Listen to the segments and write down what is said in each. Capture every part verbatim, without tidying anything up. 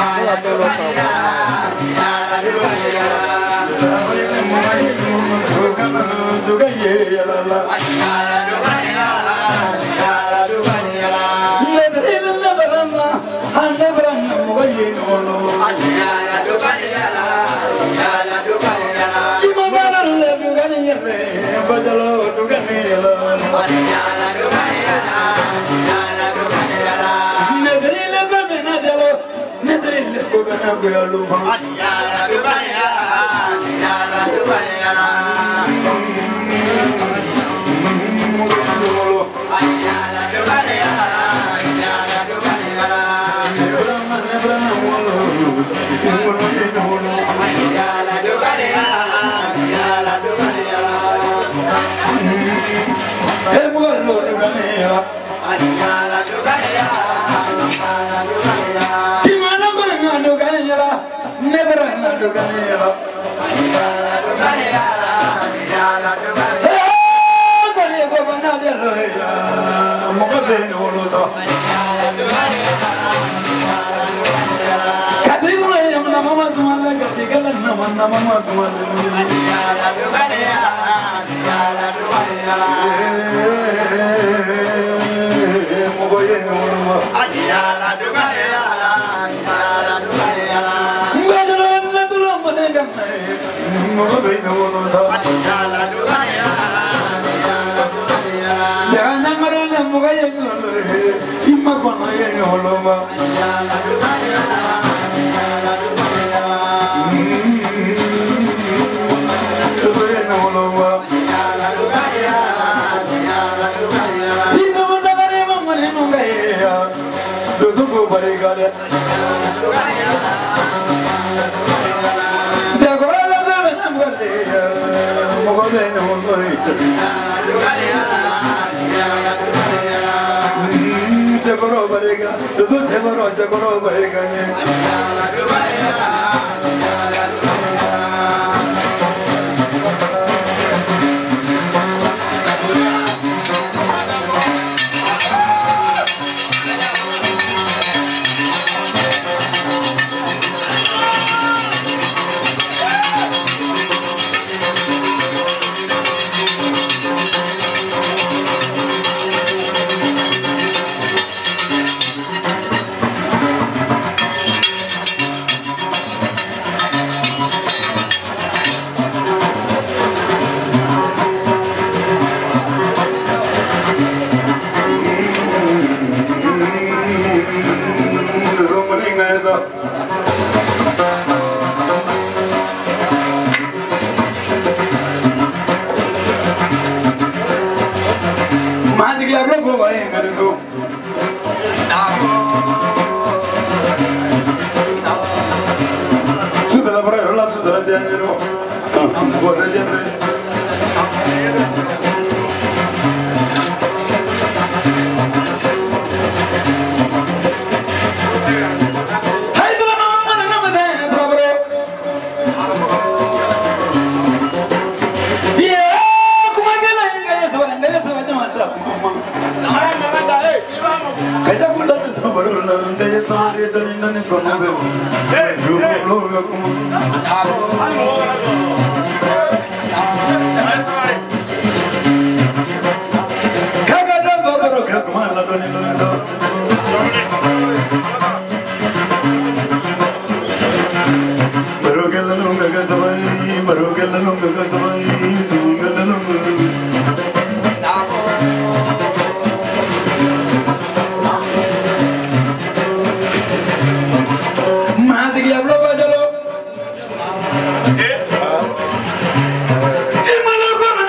Imana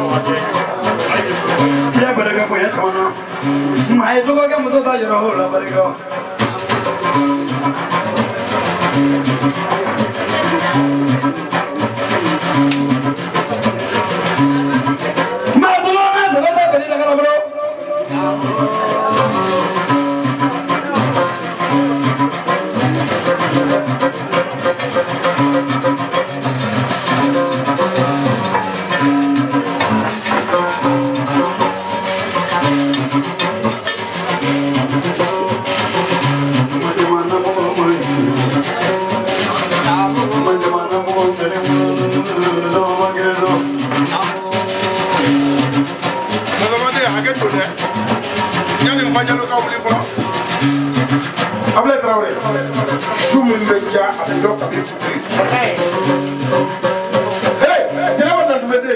Ya baraka ko ya tona. Mai to ka mo to ta jara ho la baraka. Ma to na se va beri la cara bro. Abla Traoré, Choumi Mbédia avec l'autre avec Foutri. Hey, tu n'as pas de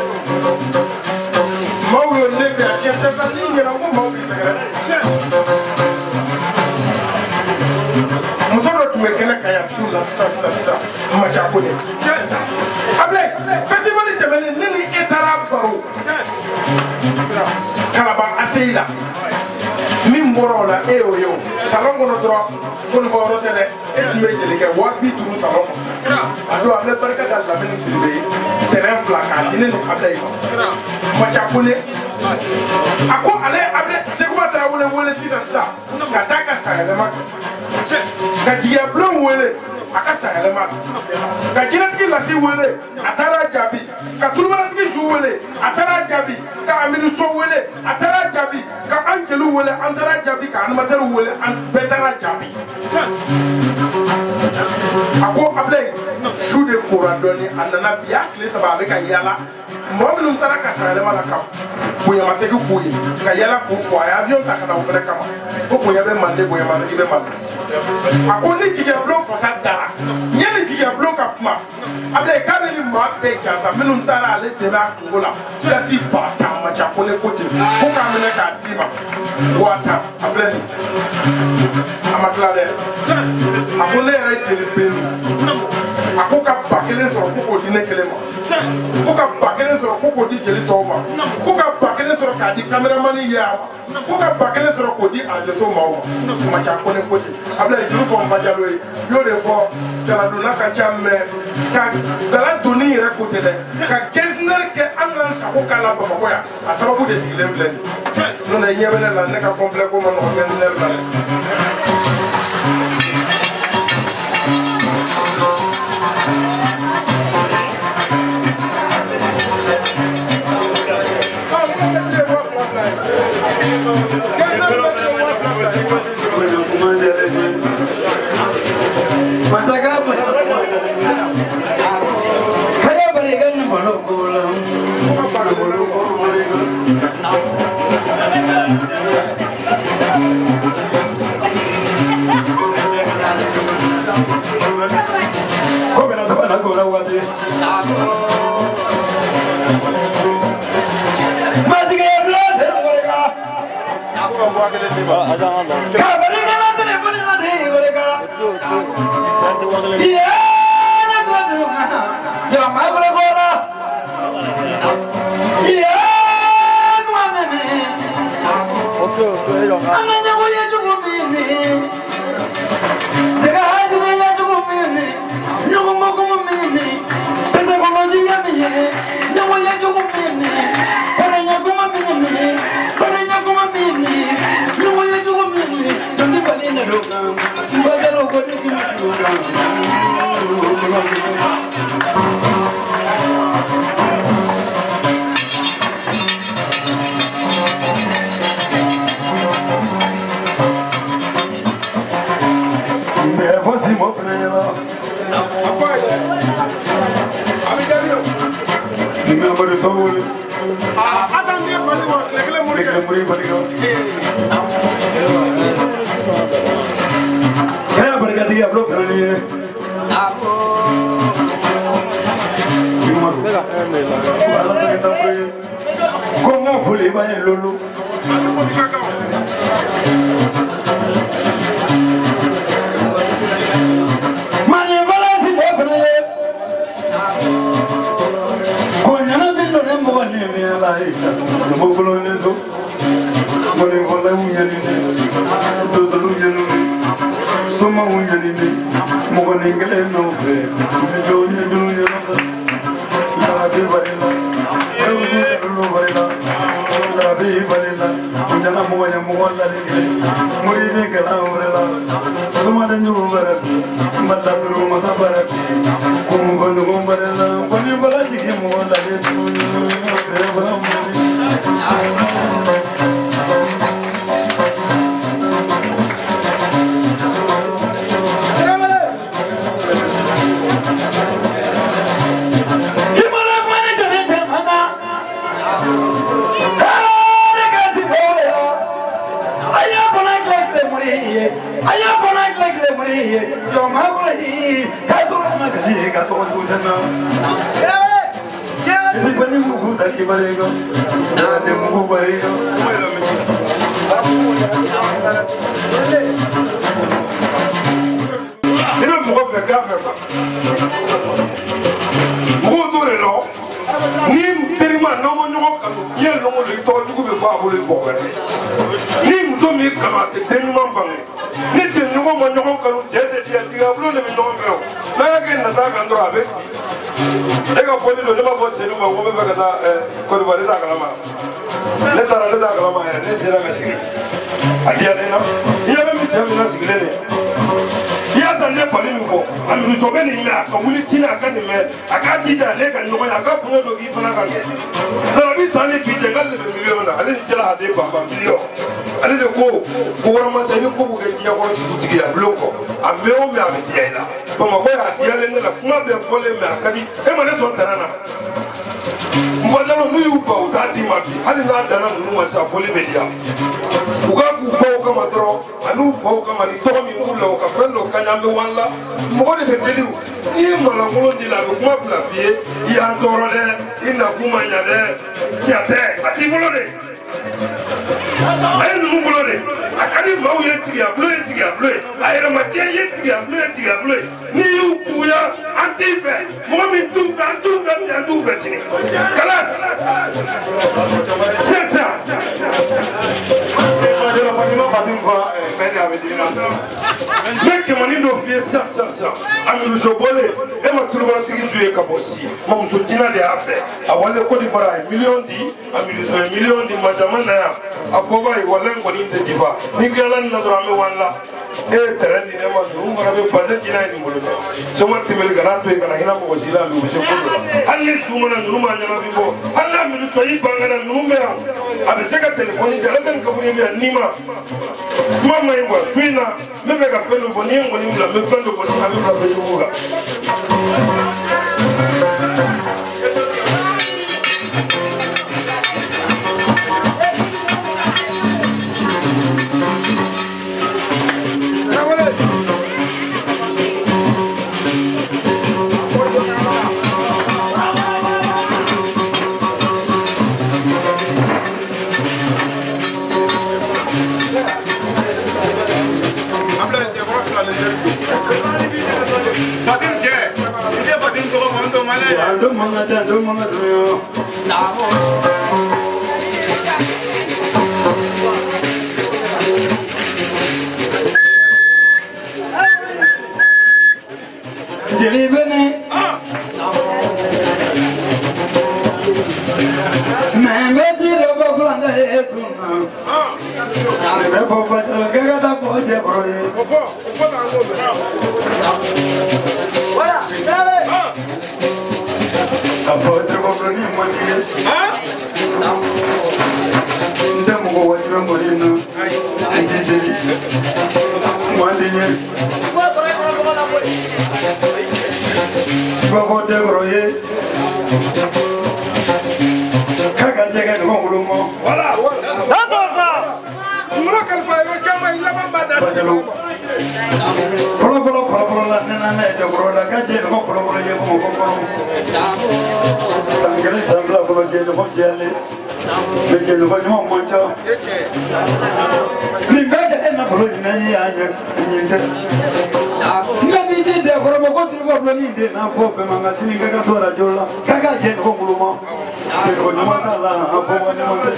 Maoulou Nébé a cherché sa ligne, il y a un moment où il s'est Moussa tu me connais quand il y a sur la sa sa sa ma japonais. Abla, festival de Temene, Nini et Arab Baro. Kalaba Aseila. Min bɔra la e y'o ye o salon kɔnɔ dɔrɔn ko nin fɔ yɔrɔ tɛ dɛ e tun bɛ jeli kɛ wa bi duuru salon kɔnɔ a don an bɛ barika da lamini siribe ye terrain fila k'a di ne ni Ablaye ma Macha Kone a ko ale Ablaye Seguba Tarawele wele sisan sisan ka taa ka sayɛlɛma ka jigiya bulon wele a ka sayɛlɛma ka jinɛtigi Lasi wele a taara jaabi ka turubalatigi Zu wele a taara jaabi ka Aminu So wele a taara jaabi ka an jeliw wele an taara jaabi ka animateur wele an bɛɛ taara jaabi a ko Ablaye su de kora dɔɔni a nana bi a tile saba a bɛ ka yaala mɔgɔ minnu taara ka sayɛlɛma la ka bonyamasegin k'u ye ka yaala k'u fɔ a ye avion ta ka na o fɛnɛ kama ko bonya bɛ Mande bonyamasegin bɛ Mande a ko ni jigiya bulon fasa dara yanni jigiya bulon ka kuma Ablaye k'a bɛ ni maa bɛɛ jansa minnu taara ale dɛmɛ a kungo la sirasi ba tan Macha Kone ko ten ko k'a minɛ k'a d'i ma waa tan a filɛ nin a ma tila dɛ a ko ne yɛrɛ jeli bɛ nin a ko ka ba kelen sɔrɔ ko k'o di ne kelen ma ko ka ba kelen sɔrɔ ko k'o di jeli tɔw ma ko ka ba kelen sɔrɔ k'a di caméraman ye a ma ko ka ba kelen sɔrɔ k'o di azeso maaw ma Macha Kone ko ten Ablaye juru fɔ Nfa Jalo ye y'o de fɔ daladonna ka ca mɛ ka dala donni yɛrɛ ko tɛ dɛ ka gɛnsinɛri kɛ an ka sago k'a la Bamakɔ yan a sababu de sigilen filɛ nin n'o tɛ ɲɛ bɛ ne la ne ka complet ko ma nɔgɔ gɛnsinɛri la dɛ. Comment vous les voyez, Lolo? Mani, voilà, c'est bon, frère. Qu'on y en a vu dans les mots, ni ala ita mo bulo ni so mo ni vola unyani ni do do unyani ni soma unyani ni mo ko ni ngale no fe ni jo ni do ni no sa la be barila e u do barila la be barila jana mo ya mo la ni mo ri ni kala urela soma de nyu barabi mata ru mata barabi ko mo no mo barila ko ni bala ji ki mo la ni se bala mo Ayah pernah lagi le meri, jom aku lagi, kau nak kasi kau tu jana. Jadi bani muku tadi balik kau, jadi muku balik kau. Ini muka berkah apa? Muka tu le lo, ni terima nama nyok kamu, ni nama le itu juga berfah boleh bawa. Ni muka mi kamate terima bang. Ni terima mana nyok kamu jadi dia tiga puluh lebih nyok kau. Naya ke nasa kantor abe. Eka poni lo lema poni selu ma ngome bekata kodi bari ta kalama. Ne tara ne ta kalama ya ne sera ka sigi. Adia ne na. Iya be mi temi na sigi ne. Iya ta ne poni mi fo. Ami so be ni me aka wuli sina aka ni me aka dida le ka nyoma aka funga do gi fana ka ke. Na bi tani bi je gal le million na ale ni jela hade ba ba million. Ale de ko ko wara ma se ni ko bu ke dia ko su tigi ya bloko. Ame o me ame dia ila. Ba ma ko ya dia le ne la kuma be ko le me aka di e ma ne so tarana. Mbadalo nu yu ba o ta di ma bi hali na dana nu ma sa fole be dia. Uga ku ba o kama dro anu ba o kama ni to mi ngula o ka prendo kanya me wala mo de be deliu ni ma la ngolo di la kuma fla fie ya ndoro de ina kuma nya de ya te ati bolo de ay nu bolo de akani ma o ye tigi ya blo ye tigi ya blo ay ra ma de ye tigi ya blo ye tigi ya blo ni yu ku ya anti fe mo mi tu fe antu fe mi antu fe sini kalas c'est ça. Mec, mon indo fait ça, ça, ça. Ami le jobolé, et ma trouve la tigi jouer kabosi. Mon soutien de affaires. Avant le Côte d'Ivoire, million di, ami le million di, madame Naya. A Boba et Wallen, on est diva. Nicolas Nadrame Walla. Et terrain di nema dum marabe baze kina ni mulu. Somar timel garato e kana hina mo wasila lu be sekondo. Halle sumana numa nyana bibo. Halla mi so yi bangana numero. Abe seka telefoni jala tan kaburi mi anima. Mama ywa suina me be ka pelu boni ngoni mula me pendo ko sina me ba be yuga. Ando manga ando manga yo. Jeli bene. Membe ti do bokulanga esuna. Membe boba gaga da boje broye. Ofo, ofo ta ngo. Voilà, dale. Apa terima kasih mandi. Ah? Nda mo wajib mandi no. Aje jadi. Mandi ni. Babo de broye. Kaka jaga no ngulumo. Voilà. That's ça. Mura kalfa yo chama ila bamba da. Folo folo folo folo la nena na de broda kaje no folo folo ye mo ko ko. Sangre sangla folo je no jale. Me je no mo mo cha. Ni kaje en na folo ni na ya ya ni nda. Ni bi de de folo mo ko tri ko folo ni ni de na ko be manga sini ka ka tora jolla ka ka je ko muluma ko no mata la ko ko ni mata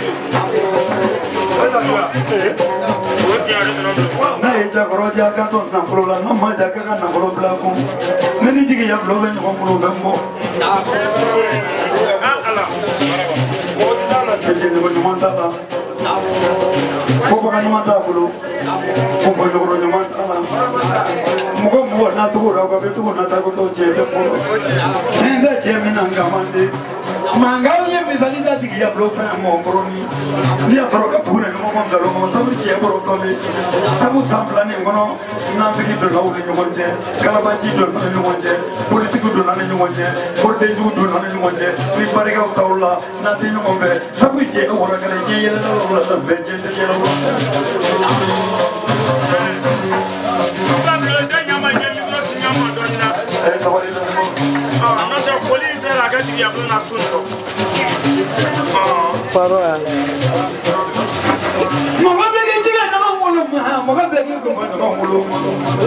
na e ja goro ja ka to na ko la na ma ja ka na goro bla ko ne ni jigi ya blo be ko mulo be mo ala mo ta la je ni ko no mata la ko ko ni mata ko ko ko goro ni mata la mugo mugo na tugo ra ko be tugo na ta ko to je be ko senda je mi na ngamande manga ye misali da tigi ya blo fa mo broni ni ya soro ka tugo na mo mo ndalo mo sabu je bro to le sabu sampla ni ngono na tigi do lawu ni mo je kala ba ji do na ni mo je politique do na ni mo je ko de ju do na ni mo je ni pare ka tawla na ti ni mo be sabu je ko wora kala je yela la la sa be je je la Parola. Moga begi tiga nama mulu mah, moga begi kumpa nama mulu mah.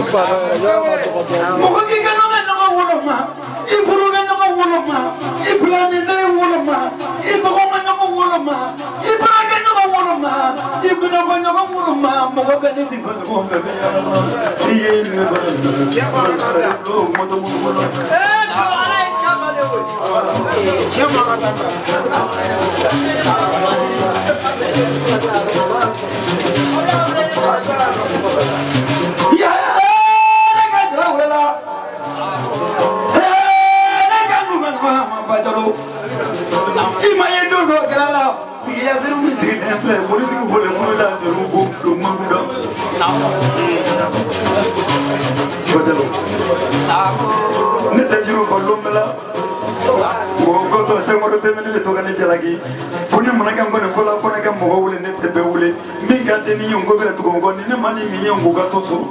Moga tiga nama nama mulu mah, iburu nama mulu mah, ibrani nama mulu mah, ibukoma nama mulu mah, ibrani nama mulu mah, ibukoma nama mulu mah, moga begi tiga nama begi ya Allah. Iye ni bagi. Siapa orang tu? Mata mulu mulu. Eh, kalau siapa dia? Siapa orang tu? Ya, nak jauh lah. Eh, nak bukan mama bacalu. Ima yang dulu kerana dia sering mesti temple, boleh tu boleh boleh dah seru buk rumah buka. Bacalu. Ni tajuru kalau mela. Ko so se mo rote mele to gane jalagi puni manaka ngone ko la pona kam mo wule ne tembe wule mi ga de ni yongo be to gongo ni ne mani mi yongo ga to so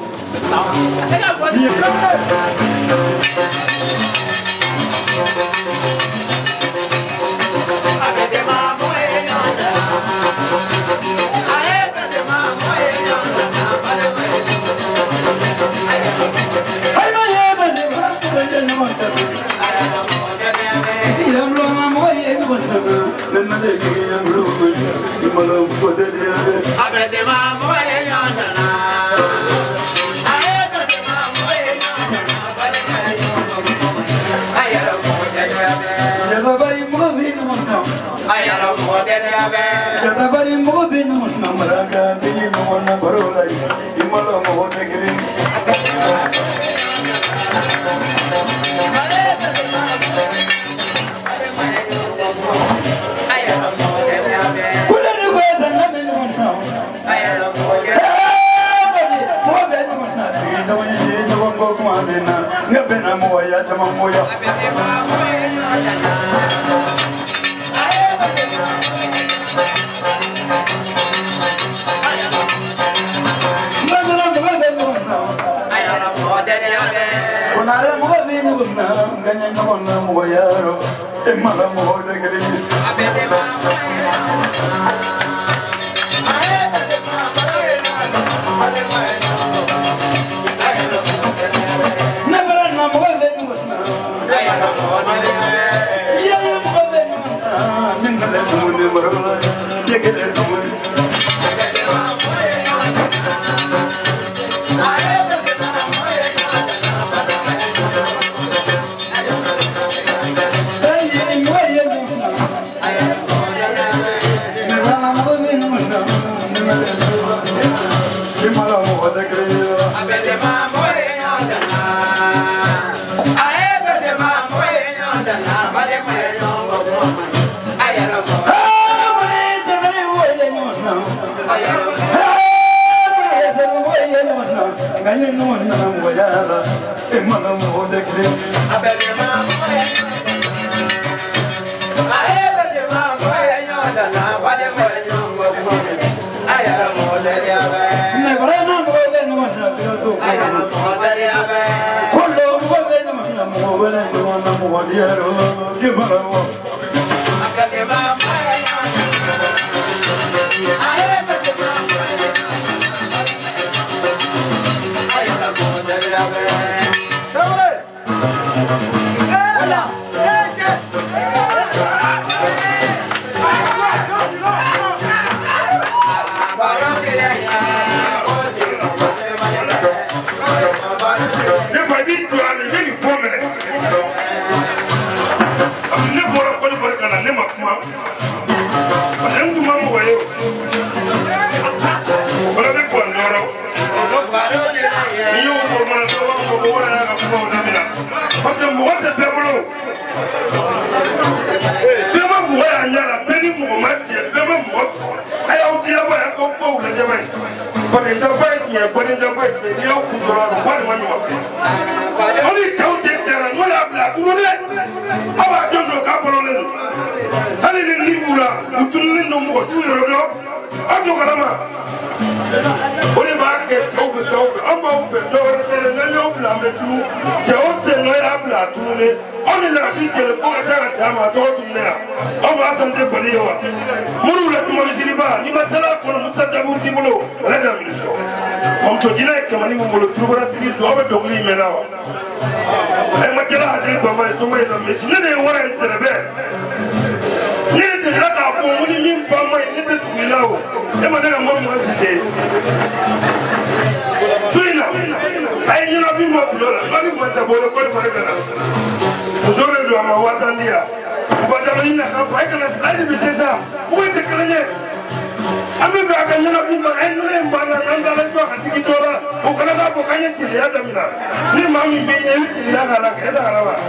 Hey! jamai bani da bai ki bani da bai ki ya ku dora bani wani wa oni chau te tera no ya bla tu ne aba jondo ka bolo ne hali ni libula utun ni no mo tu ro do ajo karama oni ba ke chau be chau amba u be do re te ne yo bla me tu chau te no ya bla tu ne oni la bi ke ko sa sa ma do tu ne aba san te bani yo muru la tu ma siriba ni masala ko mutadabu ti bolo la da mi so on to dina ke mani mo bolo tu bara ti so aba dogli me na wa ay ma kala hadi ba ma so mai da me ne ne wara interebe ni de la ka ko muni min ba mai ni de tu ilawo e ma daga mo mo sise suina ay ni na bi mo bolo la ni mo ta bolo ko fa ga na zore do ma wata ndia ba da ni na ka fa ga na slide bi sesa mo te kala ne ami ba ka nyana bi ma ay ni mba na nda la jo ka tiki tola o kana ka ko kanya ti ya da mina ni ma mi be ni ti ya ga la ka da la ba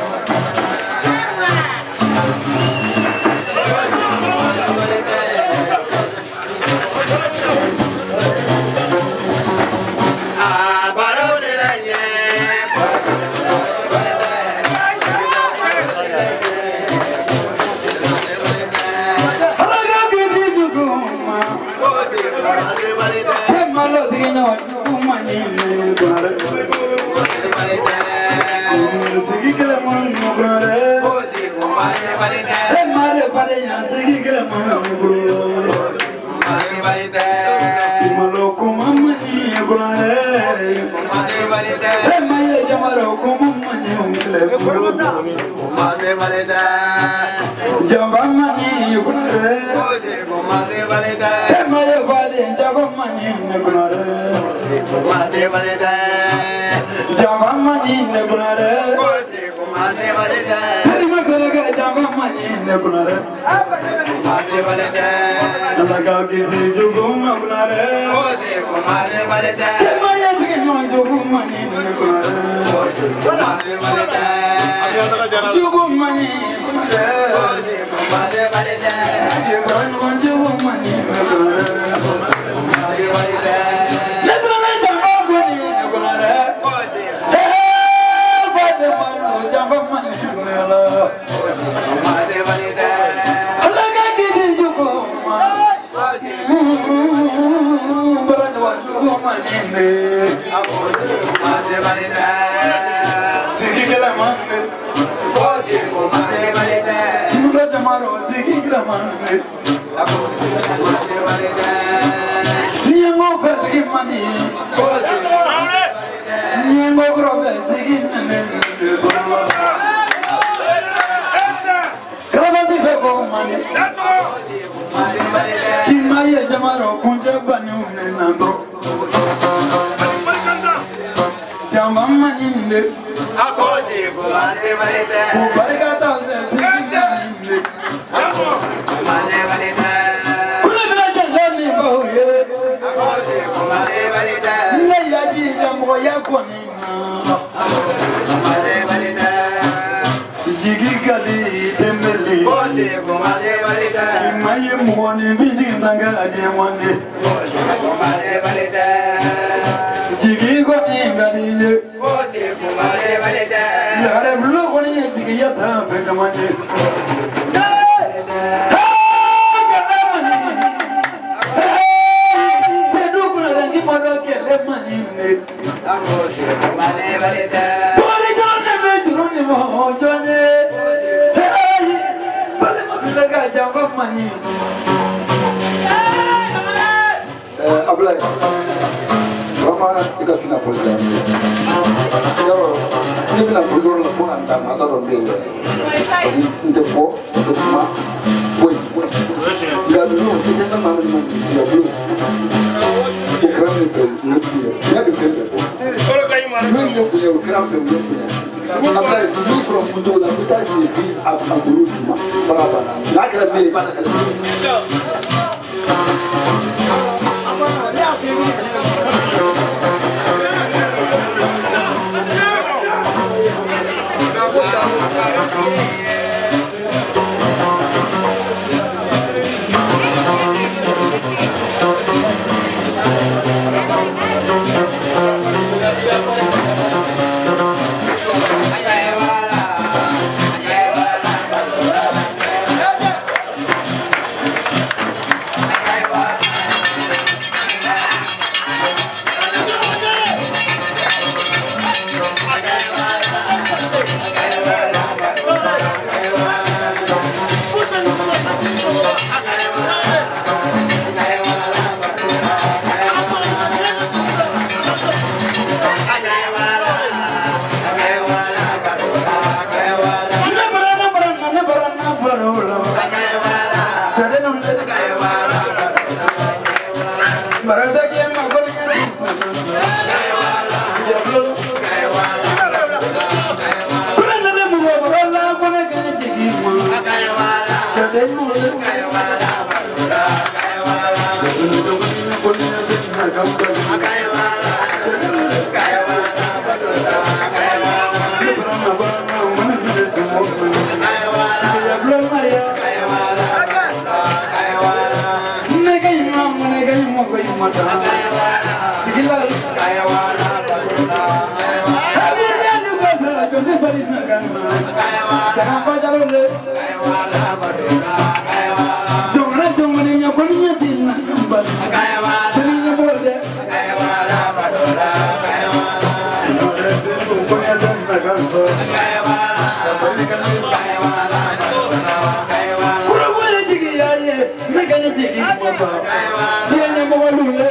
ko yimata sigila kayawala badona kayawala ni ko sala ko se bari na ganna kayawala ko jalole kayawala badona kayawala jomra jomni nya ko ni tin na kambal kayawala ni nya borde kayawala badona kayawala no de ko ya dan na ganna kayawala bari kan kayawala badona kayawala pura wala jigi ya ye me gane jigi mo ba ye nya mo lule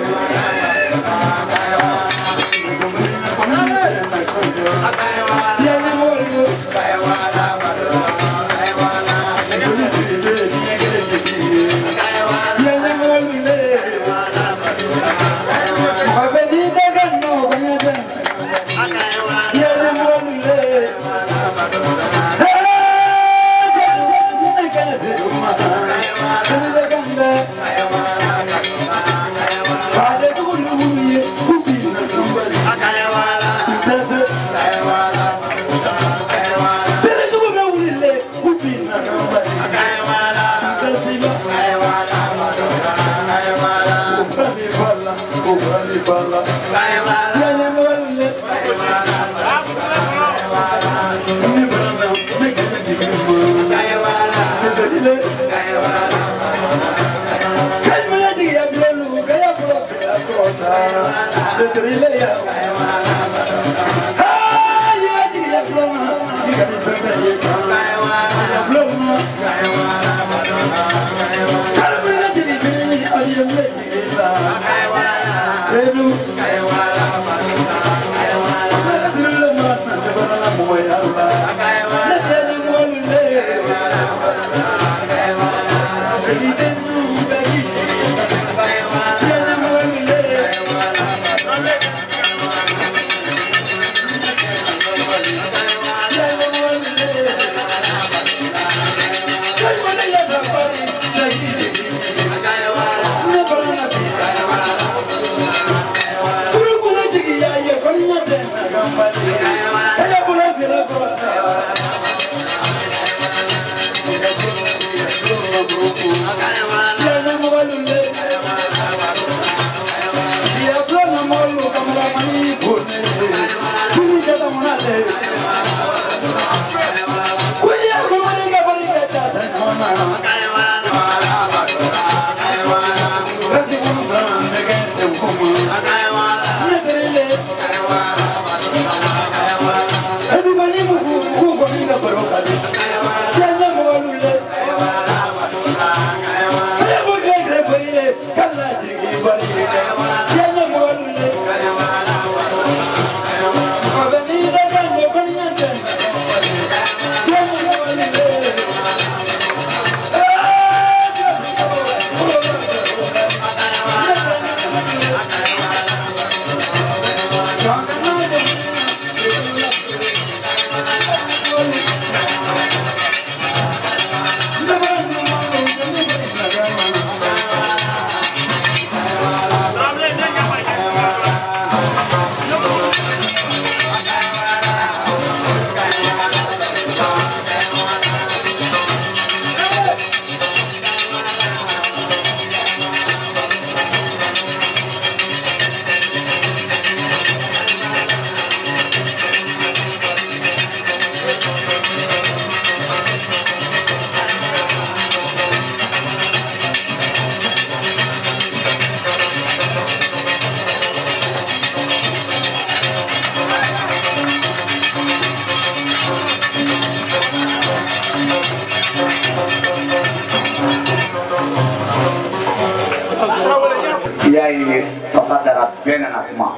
yayi tasadara bena na kuma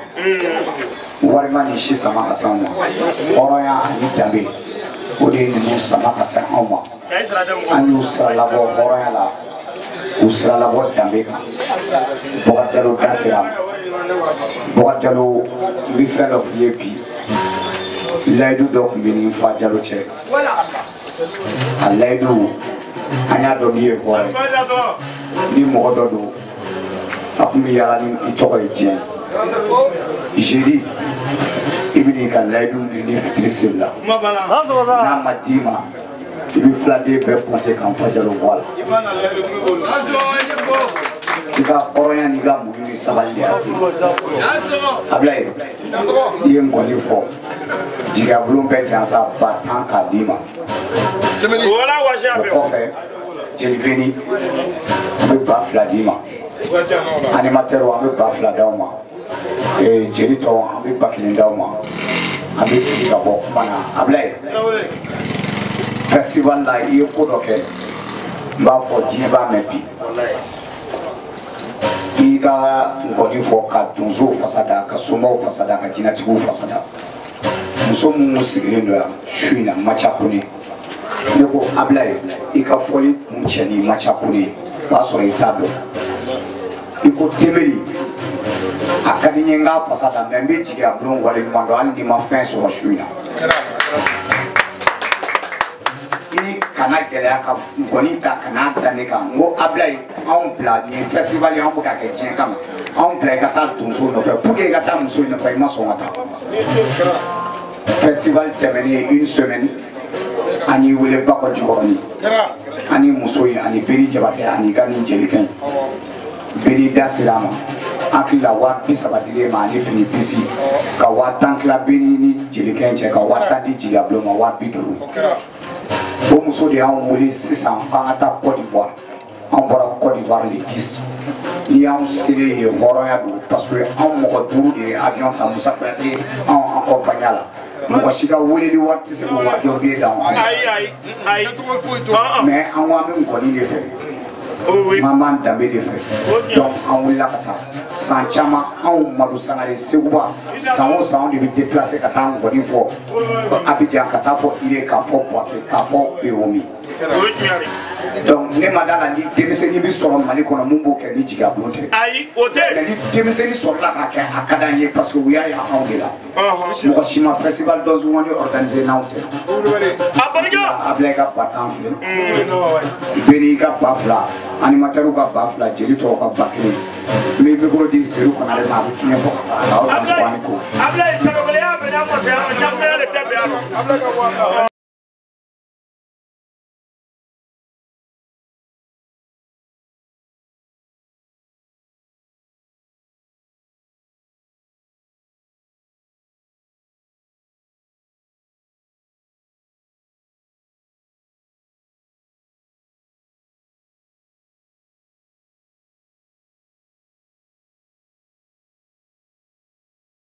wari mani shi sama kasan mu oroya ani dambe odi ni sama kasan oma anyu sira labo oroya la usira labo dambe ka bogatelo kasira bogatelo bi friend of yepi laidu do kumbini fa jalo che a laidu anya do biye ko ni mo do do akumi yala ni itoko ejien jeri ibini ka laidu ni fitrisilla na madima ibi flade be ponte kan fa jalo wala ika ka hɔrɔnya n'i ka muɲu ni sabali de y'a se Ablaye i ye n kɔni fɔ jigabulon bɛɛ jansa ba tan k'a d'i ma o kɔfɛ jeli beni an bɛ ba fila d'i ma animateur an bɛ ba fila d'aw ma jeli tɔw an bɛ ba kelen d'aw ma an bɛ fili ka bɔ kuma na Ablaye festival la i ye ko dɔ kɛ n b'a fɔ diɲɛ b'a mɛn bi i ka nkɔni fɔ ka donsow fasada ka somaw fasada ka jinɛtigiw fasada muso minnu sigilen don yan su in na Macha Kone ne ko Ablaye i ka fɔli kun cɛ ni Macha Kone o b'a sɔrɔ i t'a dɔn i ko Tembeli a ka di n ye n k'a fasada mɛ n bɛ jigin a bulon waleɲuman dɔn hali n'i ma fɛn sɔrɔ su in na i kana gɛlɛya ka nkɔni ta kana da ne kan n ko Ablaye anw bila nin festival anw bɛ ka kɛ diɲɛ kama anw bila i ka taa donso nɔfɛ pour que i ka taa muso nɔfɛ i ma sɔn ka taa festival tɛmɛnen une semaine an y'i wele Bakɔ Jikɔrɔni ani muso in ani Beni Jabate ani ka nin jelikɛ Beni da sera a ma an hakili la waa bi saba dir'e ma ani fini bisi ka waa tan tila Beni ni jelikɛ cɛ ka waa tan di jigabulon ma waa bi duuru o muso de y'anw wele sisan k'an ka taa Côte d'Ivoire an bɔra Côte d'Ivoire le dix ni y'anw selen yen hɔrɔnya don parce que anw mɔgɔ duuru de ye avion ta Musa Kuyate anw accompagné la mɔgɔ si ka weleli wari tɛ se k'o wa dɔ b'e d'anw ma mais an ko an bɛ nkɔni de fɛ an b'an danbe de fɛ donc an wulila ka taa san caman anw Madu Sangare Seguba san o san anw de bɛ déplacer ka taa nkɔni fɔ Abidjan ka taa fɔ Ire k'a fɔ Buaké k'a fɔ Bewomi donc ne ma d'a la ni denmisɛnnin bɛ sɔrɔ Mali kɔnɔ mun b'o kɛ ni jigabulon tɛ mais ni denmisɛnnin sɔrɔla k'a kɛ a ka d'an ye parce que u y'a ye anw de la mɔgɔ si ma festival dɔnzɔngɔni organisé n'anw tɛ Ablaye ka ba tan filɛ Beni ka ba fila animateur ka ba fila jeli tɔw ka ba kelen n bɛ micro di Seru Konare ma a bɛ tiɲɛ fɔ ka taa aw ka sɔgɔni ko